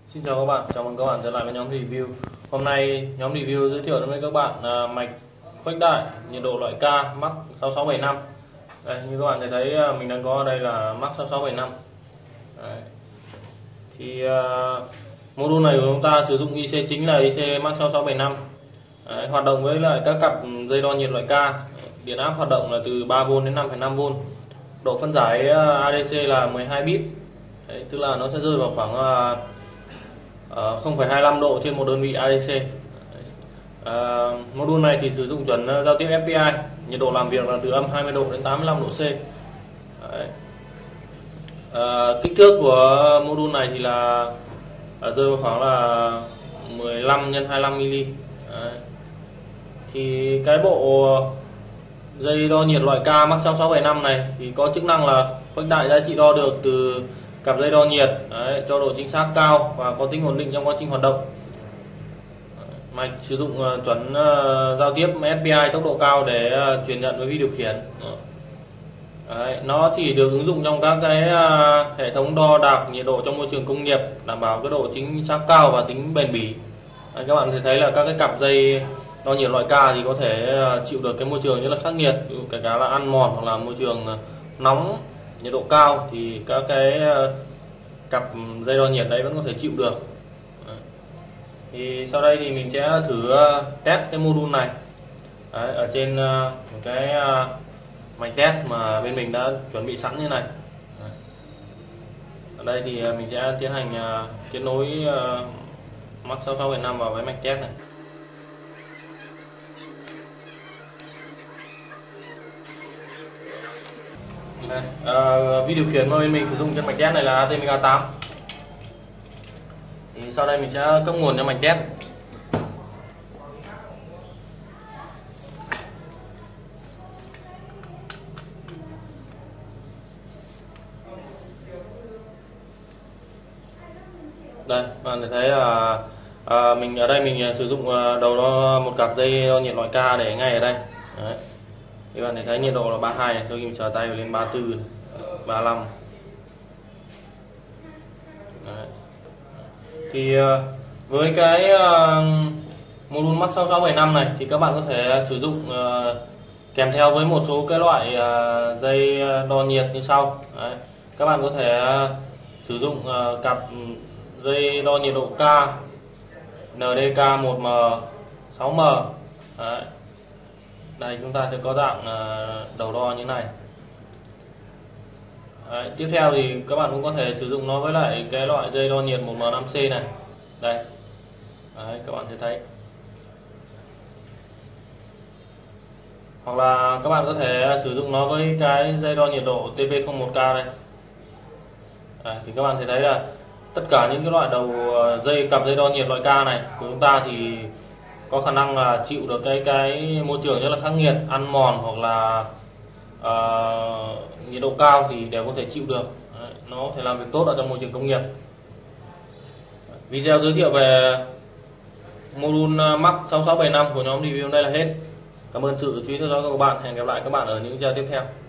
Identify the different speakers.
Speaker 1: Xin chào các bạn, chào mừng các bạn trở lại với nhóm review. Hôm nay nhóm review giới thiệu đến với các bạn mạch khuếch đại nhiệt độ loại K Max 6675. Đây, như các bạn thấy mình đang có ở đây là Max 6675. Đấy. Thì module này của chúng ta sử dụng IC chính là IC Max 6675. Đấy, hoạt động với lại các cặp dây đo nhiệt loại K. Điện áp hoạt động là từ 3V đến 5,5V. Độ phân giải ADC là 12 bit. Đấy, tức là nó sẽ rơi vào khoảng 0,25 độ trên một đơn vị ADC. Module này thì sử dụng chuẩn giao tiếp FPI, nhiệt độ làm việc là từ âm 20 độ đến 85 độ C. Kích thước của module này thì là rơi vào khoảng là 15 x 25 mm. Thì cái bộ dây đo nhiệt loại K Max 6675 này thì có chức năng là khuếch đại giá trị đo được từ cặp dây đo nhiệt. Đấy, cho độ chính xác cao và có tính ổn định trong quá trình hoạt động. Mạch sử dụng chuẩn giao tiếp SPI tốc độ cao để truyền nhận với vi điều khiển. Đấy, nó thì được ứng dụng trong các cái hệ thống đo đạc nhiệt độ trong môi trường công nghiệp, đảm bảo cái độ chính xác cao và tính bền bỉ. Đấy, các bạn thấy là các cái cặp dây đo nhiệt loại K thì có thể chịu được cái môi trường rất là khắc nghiệt, kể cả là ăn mòn hoặc là môi trường nóng, nhiệt độ cao thì các cái cặp dây đo nhiệt đấy vẫn có thể chịu được. Thì sau đây thì mình sẽ thử test cái module này. Đấy, ở trên một cái mạch test mà bên mình đã chuẩn bị sẵn như này. Đấy. Ở đây thì mình sẽ tiến hành kết nối Max 6675 vào với mạch test này. Đây, vi điều khiển mà bên mình sử dụng trên mạch test này là ATmega8. Thì sau đây mình sẽ cấp nguồn cho mạch test. Đây, bạn thấy là mình ở đây mình sử dụng đầu đo một cặp dây đo nhiệt loại K để ngay ở đây. Đấy. Thì bạn thấy nhiệt độ là 32 này, tôi mình sờ tay lên 34 này, 35. Đấy. Thì với cái module Max 6675 này thì các bạn có thể sử dụng kèm theo với một số cái loại dây đo nhiệt như sau. Đấy. Các bạn có thể sử dụng cặp dây đo nhiệt độ K NDK 1M 6M. Đấy. Đây chúng ta sẽ có dạng đầu đo như này. Đấy, tiếp theo thì các bạn cũng có thể sử dụng nó với lại cái loại dây đo nhiệt 1M5C này. Đây. Đấy, các bạn sẽ thấy. Hoặc là các bạn có thể sử dụng nó với cái dây đo nhiệt độ TP01K đây. Đấy, thì các bạn sẽ thấy là tất cả những cái loại đầu dây cặp dây đo nhiệt loại K này của chúng ta thì có khả năng là chịu được cái môi trường rất là khắc nghiệt, ăn mòn hoặc là nhiệt độ cao thì đều có thể chịu được. Đấy, nó có thể làm việc tốt ở trong môi trường công nghiệp. Video giới thiệu về module Max 6675 của nhóm review đây là hết. Cảm ơn sự chú ý theo dõi của các bạn. Hẹn gặp lại các bạn ở những video tiếp theo.